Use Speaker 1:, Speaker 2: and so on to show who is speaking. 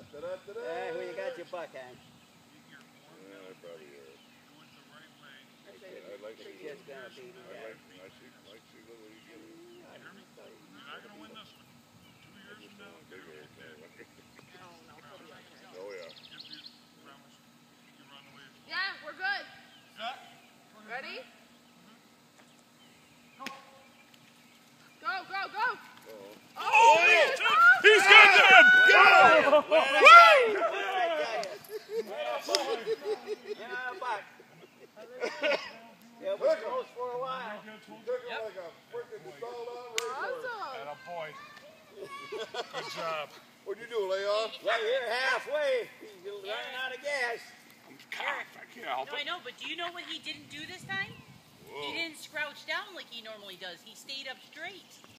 Speaker 1: Who you got your buck, Hank?
Speaker 2: Yeah, I probably are.
Speaker 1: I like the kid's gonna beat him.
Speaker 2: I like see what you get.
Speaker 3: You're not going to win this one. 2 years from now,
Speaker 2: Big old guy.
Speaker 4: No,
Speaker 2: Oh yeah.
Speaker 3: if you promise you run away.
Speaker 4: yeah, we're good.
Speaker 3: Set.
Speaker 4: Ready? Go, go, go!
Speaker 3: Oh, he's got them!
Speaker 1: Go! Yeah, it was close for a while.
Speaker 2: Took him like a freaking
Speaker 4: Awesome.
Speaker 3: And a boy. Good job.
Speaker 2: What'd you do, lay off?
Speaker 1: Yeah, you're halfway. You're running out of gas.
Speaker 3: I'm cocked. I can't help
Speaker 5: No, I
Speaker 3: it.
Speaker 5: know, but do you know what he didn't do this time? He didn't scrouch down like he normally does. He stayed up straight.